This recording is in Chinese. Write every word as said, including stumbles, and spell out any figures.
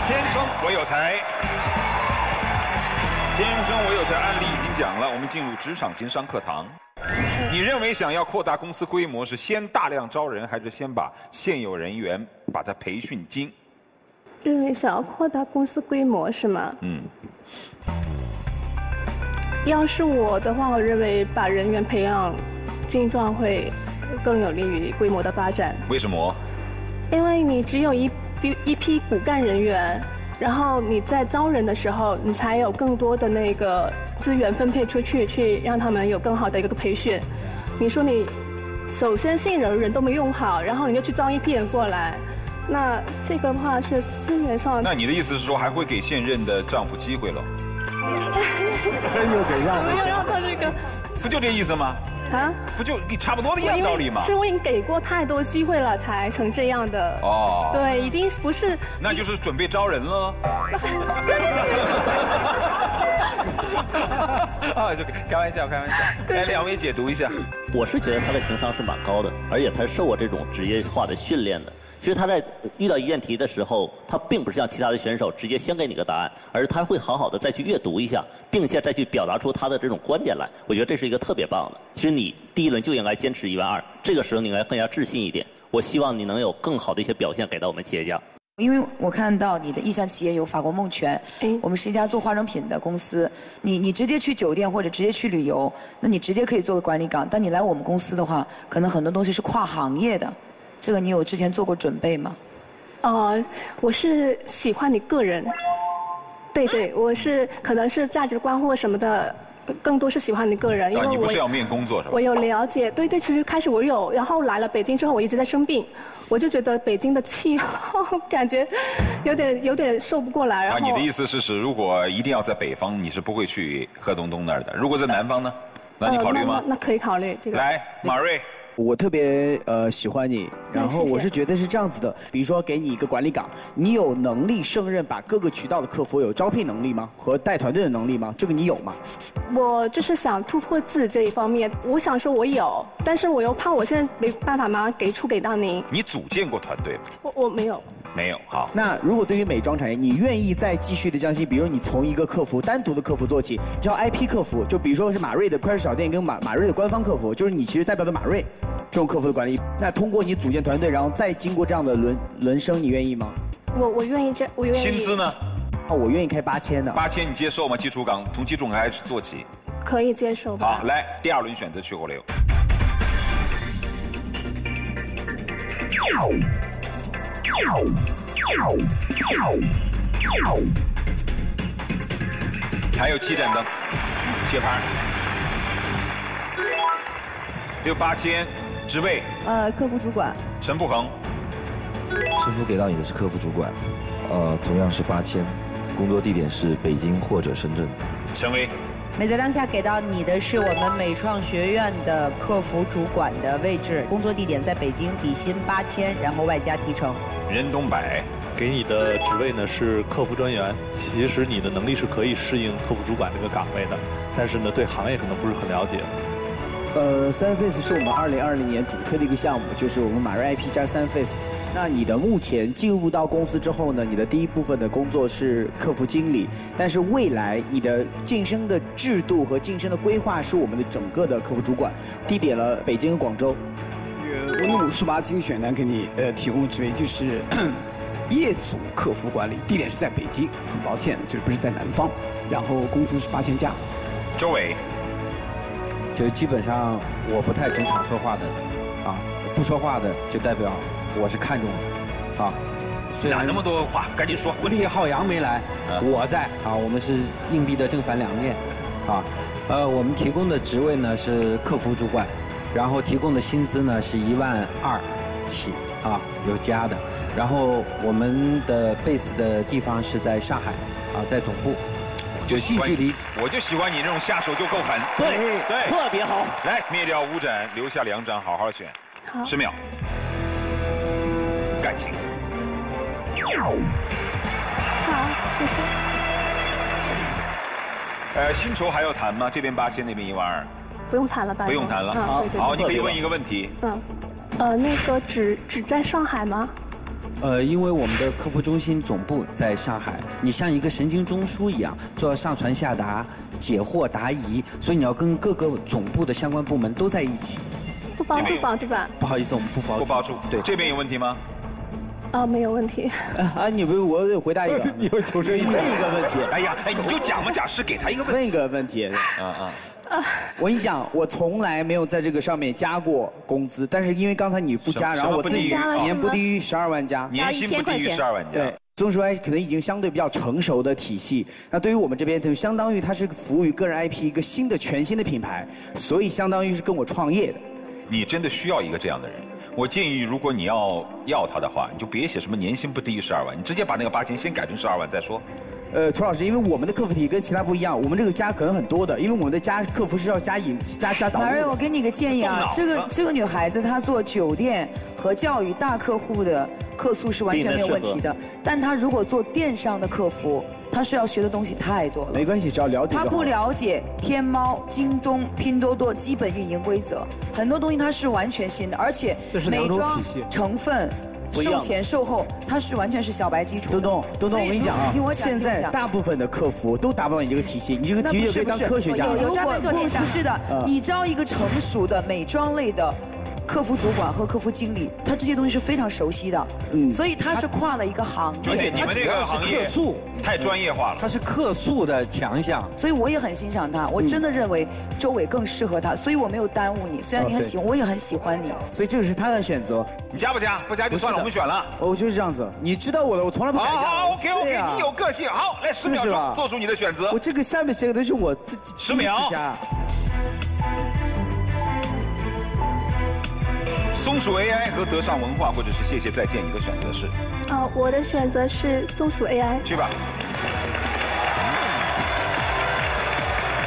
天生我有才，天生我有才案例已经讲了，我们进入职场情商课堂。你认为想要扩大公司规模是先大量招人，还是先把现有人员把他培训精？ 认为想要扩大公司规模是吗？嗯。要是我的话，我认为把人员培养精壮会更有利于规模的发展。 为什么？ 因为你只有一批一批骨干人员，然后你在招人的时候，你才有更多的那个资源分配出去，去让他们有更好的一个培训。你说你首先现有的人都没用好，然后你就去招一批人过来，那这个的话是资源上。 那你的意思是说，还会给现任的丈夫机会了？ 又给让没有让他这个， 不就这意思吗？啊，不就你差不多的一样道理吗？ 是我已经给过太多机会了，才成这样的。哦，对，已经不是。 那就是准备招人了。啊，就开玩笑，开玩笑。来，两位解读一下。 我是觉得他的情商是蛮高的，而且他受过这种职业化的训练的。其实他在遇到一件题的时候，他并不是像其他的选手直接先给你个答案，而是他会好好的再去阅读一下，并且再去表达出他的这种观点来。我觉得这是一个特别棒的。其实你第一轮就应该坚持一万二，这个时候你应该更加自信一点。我希望你能有更好的一些表现给到我们企业家。 因为我看到你的意向企业有法国梦泉，我们是一家做化妆品的公司。你你直接去酒店或者直接去旅游，那你直接可以做个管理岗。但你来我们公司的话，可能很多东西是跨行业的。这个你有之前做过准备吗？ 哦，我是喜欢你个人，对对，我是可能是价值观或什么的，更多是喜欢你个人。因为你不是要面工作是吧？ 我有了解，对对，其实开始我有，然后来了北京之后，我一直在生病，我就觉得北京的气候感觉有点有点受不过来。然后你的意思是是，如果一定要在北方，你是不会去贺东东那儿的。如果在南方呢？那你考虑吗？ 呃、那, 那可以考虑这个。 来，马瑞。 我特别呃喜欢你，然后我是觉得是这样子的，比如说给你一个管理岗，你有能力胜任把各个渠道的客服，有招聘能力吗？和带团队的能力吗？这个你有吗？ 我就是想突破自己这一方面，我想说我有，但是我又怕我现在没办法马上给出给到您。 你组建过团队吗？ 我我没有。 没有，好。 那如果对于美妆产业，你愿意再继续的降薪，比如你从一个客服单独的客服做起，你知道 I P 客服，就比如说是马瑞的快时小店跟马马瑞的官方客服，就是你其实代表的马瑞这种客服的管理。那通过你组建团队，然后再经过这样的轮轮升，你愿意吗？ 我我愿意这，我愿意。 薪资呢？ 哦，我愿意开八千的。 八千你接受吗？基础岗从基础岗开始做起。 可以接受吧。 好，来第二轮选择去火流。还有七盏灯，谢牌。六八千，职位？ 呃，客服主管。 陈步恒。 师傅给到你的是客服主管，呃，同样是八千，工作地点是北京或者深圳。 陈威。 美在当下给到你的是我们美创学院的客服主管的位置，工作地点在北京，底薪八千，然后外加提成。 任东柏。 给你的职位呢是客服专员，其实你的能力是可以适应客服主管这个岗位的，但是呢对行业可能不是很了解。 呃 ，Sun Face 是我们二零二零年主推的一个项目，就是我们马瑞 I P 加 Sun Face。那你的目前进入到公司之后呢，你的第一部分的工作是客服经理，但是未来你的晋升的制度和晋升的规划是我们的整个的客服主管，地点了北京和广州。 这个温努速八精选呢，给你呃提供的职位就是业组客服管理，地点是在北京，很抱歉，就是不是在南方，然后工资是八千加。 周伟。 就基本上我不太经常说话的，啊，不说话的就代表我是看重的，啊， 虽然那么多话，赶紧说。 厉浩洋没来，我在啊，我们是硬币的正反两面，啊，呃，我们提供的职位呢是客服主管，然后提供的薪资呢是一万二起，啊，有加的，然后我们的 base 的地方是在上海，啊，在总部。 就近距离，我就喜欢你这种下手就够狠。 对对，特别好。 来，灭掉五盏，留下两盏，好好选。 好。 十秒。感情。 好，谢谢。 呃，薪酬还要谈吗？这边八千，那边一万二。 不用谈了吧？ 不用谈了。好，好，你可以问一个问题。 嗯，呃，那个只只在上海吗？ 呃，因为我们的客服中心总部在上海，你像一个神经中枢一样，做上传下达、解惑答疑，所以你要跟各个总部的相关部门都在一起。 不包住吧，对吧？ 不好意思，我们不包住。 不包住。 对， 这边有问题吗？ 啊，没有问题。 啊，你不，我得回答一个， 有求生欲。 问一个问题。 哎呀，哎，你就假模假式给他一个问题。 问一个问题。 啊啊。 我跟你讲，我从来没有在这个上面加过工资，但是因为刚才你不加，然后我自己年不低于十二万加， 年薪不低于十二万加。 对，松鼠 A I 可能已经相对比较成熟的体系。那对于我们这边，就相当于它是服务于个人 I P 一个新的全新的品牌，所以相当于是跟我创业的。 你真的需要一个这样的人。我建议，如果你要要他的话，你就别写什么年薪不低于十二万，你直接把那个八千先改成十二万再说。 呃，涂老师，因为我们的客服体跟其他不一样，我们这个加可能很多的，因为我们的加客服是要加引加加导入。 马瑞，我给你个建议啊，这个这个女孩子她做酒店和教育大客户的客诉是完全没有问题的，但她如果做电商的客服，她是要学的东西太多了。 没关系，只要了解就好。 她不了解天猫、京东、拼多多基本运营规则，很多东西她是完全新的，而且美妆成分。售前售后，它是完全是小白基础。 东东，东东，我跟你讲啊，现在大部分的客服都达不到你这个体系，你这个体系就可以当科学家了。 如果不不是的，你招一个成熟的美妆类的客服主管和客服经理，他这些东西是非常熟悉的，嗯，所以他是跨了一个行业。 而且你们这个行业客诉太专业化了， 它是客诉的强项。 所以我也很欣赏他，我真的认为周伟更适合他，所以我没有耽误你。虽然你很喜欢，我也很喜欢你。 所以这个是他的选择。 你加不加？不加就算了，我们选了。 我就是这样子，你知道我的，我从来不改。 好 ，OK OK，你有个性。好，来十秒钟做出你的选择。 我这个下面写的都是我自己。 十秒。松鼠 A I 和德尚文化，或者是谢谢再见，你的选择是？ 啊，我的选择是松鼠 A I。 去吧。